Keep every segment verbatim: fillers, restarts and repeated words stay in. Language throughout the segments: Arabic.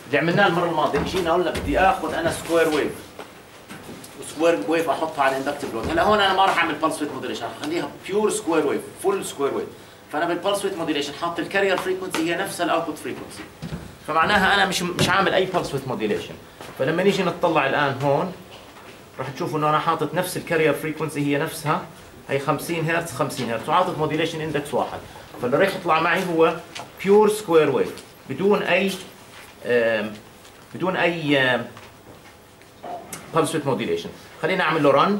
اللي عملناه المره الماضيه جينا قلنا بدي اخذ انا سكوير ويف وسكوير ويف احطها على الاندكتيف لود. هلا هون انا ما راح اعمل بلس ويت موديليشن، اخليها بيور سكوير ويف فول سكوير ويف. فانا بالبلس ويت موديليشن حاط الكارير فريكونسي هي نفسها الاوتبوت فريكونسي، فمعناها انا مش مش عامل اي بلس ويت موديليشن. فلما نيجي نطلع الان هون راح تشوفوا انه انا حاطط نفس الكارير فريكونسي هي نفسها، هي خمسين هرتز خمسين هرتز، وحاطط موديليشن اندكس واحد. فاللي راح يطلع معي هو بيور سكوير ويف بدون اي بدون اي بلس ويت موديليشن. خلينا اعمل له رن.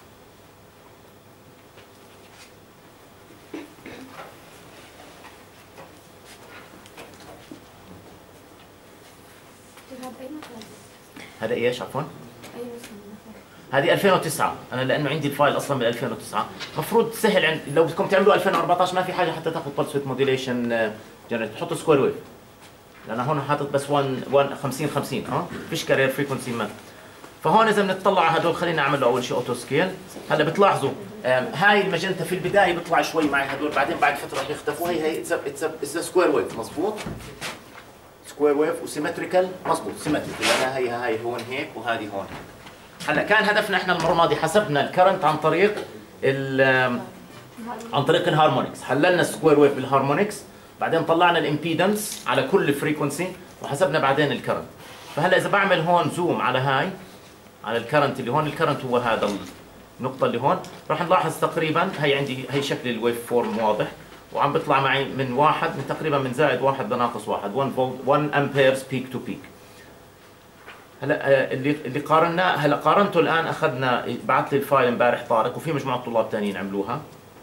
هذا ايش عفوا؟ هذه ألفين وتسعة، انا لانه عندي الفايل اصلا من ألفين وتسعة، المفروض سهل عند لو بدكم تعملوا ألفين وأربعطعش ما في حاجه حتى تاخذ بلس ويت موديليشن جنريت، تحطوا سكوير ويف. لان هون حاطط بس واحد خمسين خمسين اه فيش كارير فريكونسي ما. فهون اذا بنطلع على هدول خلينا نعمل له اول شيء اوتو سكيل. هلا بتلاحظوا هاي الماجنتا في البدايه بيطلع شوي معي هدول، بعدين بعد فتره رح يختفوا. هي هي اتس سكوير ويف مضبوط، سكوير ويف وسيمتريكال مضبوط سيمتريكال. يعني هي هاي هون هيك وهذه هون. هلا كان هدفنا احنا المره الماضيه حسبنا الكرنت عن طريق ال عن طريق الهارمونكس، حللنا السكوير ويف بالهارمونكس، بعدين طلعنا الامبيدنس على كل فريكونسي وحسبنا بعدين الكرنت. فهلا اذا بعمل هون زوم على هاي على الكرنت اللي هون، الكرنت هو هذا النقطه اللي هون، راح نلاحظ تقريبا هي عندي هي شكل الويف فورم واضح، وعم بيطلع معي من واحد من تقريبا من زائد واحد لناقص واحد، واحد فولت واحد امبيرز بيك تو بيك. هلا اللي اللي قارناه هلا قارنته الان، اخذنا بعث لي الفايل امبارح طارق وفي مجموعه طلاب ثانيين عملوها.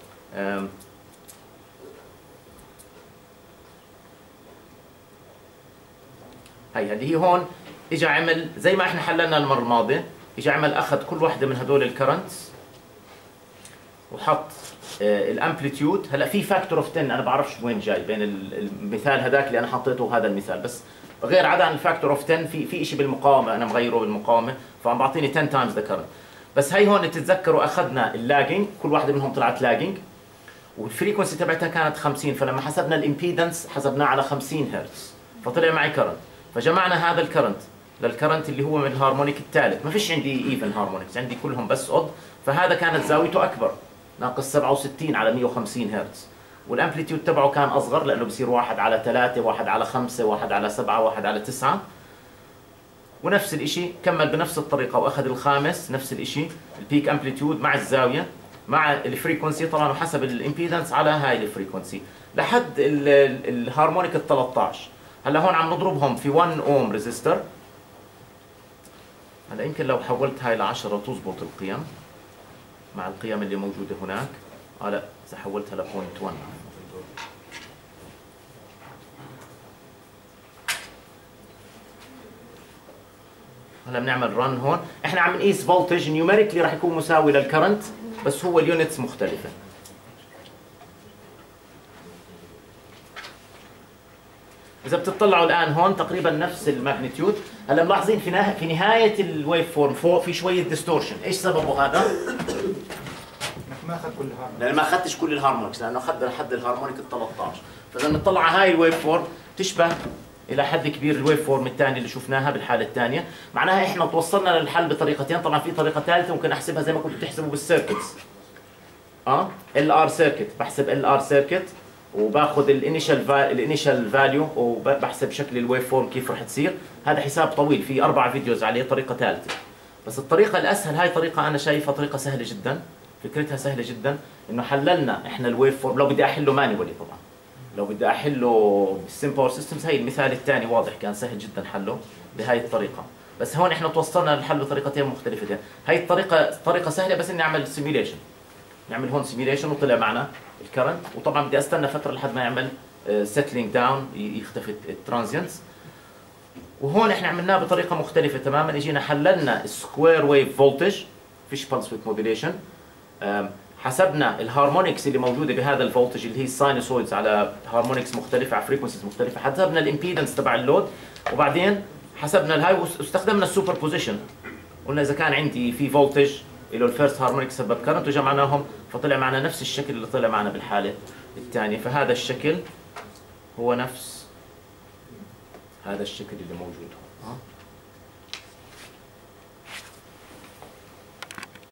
هي اللي هي هون اجى عمل زي ما احنا حللنا المره الماضيه، اجى عمل اخذ كل واحده من هدول الكرنتس وحط الامبليتيود. هلا في فاكتور اوف عشرة انا بعرفش وين جاي بين المثال هذاك اللي انا حطيته وهذا المثال، بس غير عدا عن الفاكتور اوف عشرة في في شيء بالمقاومه انا مغيره بالمقاومه، فعم بعطيني عشرة تايمز ذا كرنت. بس هي هون تتذكروا اخذنا اللاجنج، كل واحده منهم طلعت لاجنج والفريكونسي تبعتها كانت خمسين، فلما حسبنا الامبيدنس حسبناه على خمسين هرتز فطلع معي كرنت. فجمعنا هذا الكرنت للكرنت اللي هو من الهارمونيك الثالث، ما فيش عندي ايفن هارمونيكس، عندي كلهم بس اود، فهذا كانت زاويته اكبر ناقص سبعة وستين على مية وخمسين هرتز، والامبليتيود تبعه كان اصغر لانه بصير واحد على ثلاثة واحد على خمسة واحد على سبعة واحد على تسعة. ونفس الشيء كمل بنفس الطريقه واخذ الخامس نفس الشيء، البيك امبليتيود مع الزاويه مع الفريكونسي طبعا، وحسب الامبيدنس على هاي الفريكونسي لحد الهارمونيك ال ثلاثطعش. هلا هون عم نضربهم في واحد اوم ريزيستور. هلا يمكن لو حولت هاي ل عشرة تزبط القيم مع القيم اللي موجوده هناك. اه لا اذا حولتها ل صفر واحد. هلا بنعمل رن هون، احنا عم نقيس فولتج نيوميريكلي راح يكون مساوي للكرنت، بس هو اليونتس مختلفه. اذا بتطلعوا الان هون تقريبا نفس الماجنتيود. هلا ملاحظين في نهايه في نهايه الويف فورم فوق في شويه ديستورشن، ايش سببه هذا؟ ما اخذ كل الهارمونكس، لأن ما اخذتش كل الهارمونكس، لانه اخذ لحد الهارمونيك ال ثلاثطعش. فاذا بنطلع على هاي الويف فورم تشبه الى حد كبير الويف فورم الثانيه اللي شفناها بالحاله الثانيه، معناها احنا توصلنا للحل بطريقتين. طبعا في طريقه ثالثه ممكن احسبها زي ما كنتوا بتحسبوا بالسيركتس. اه ال ار سيركت، بحسب ال ار سيركت وباخذ الانيشال الانيشال فاليو وبحسب شكل الويف فورم كيف راح تصير. هذا حساب طويل في اربع فيديوز عليه، طريقه ثالثه. بس الطريقه الاسهل هاي طريقه انا شايفها طريقه سهله جدا، فكرتها سهله جدا، انه حللنا احنا الويف فورم. لو بدي احله مانيولي طبعا، لو بدي احله بالسيم باور سيستمز، هي المثال الثاني واضح كان سهل جدا حله بهاي الطريقه. بس هون احنا توصلنا للحل بطريقتين مختلفتين. هاي الطريقه طريقه سهله بس اني اعمل سيميوليشن، نعمل هون سيميوليشن وطلع معنا الكرنت، وطبعا بدي استنى فتره لحد ما يعمل سيتلينج داون يختفي الترانزيانتس. وهون احنا عملناه بطريقه مختلفه تماما، اجينا حللنا السكوير ويف فولتج، فيش بلس ويت موديليشن، حسبنا الهارمونكس اللي موجوده بهذا الفولتج اللي هي الساينوسويدز على هارمونكس مختلفه على فريكونسيز مختلفه، حسبنا الامبيدنس تبع اللود، وبعدين حسبنا الهاي واستخدمنا السوبر بوزيشن. قلنا اذا كان عندي في فولتج له الفيرست هارمونيك سبب كرنت وجمعناهم فطلع معنا نفس الشكل اللي طلع معنا بالحاله الثانيه. فهذا الشكل هو نفس هذا الشكل اللي موجود هون. ها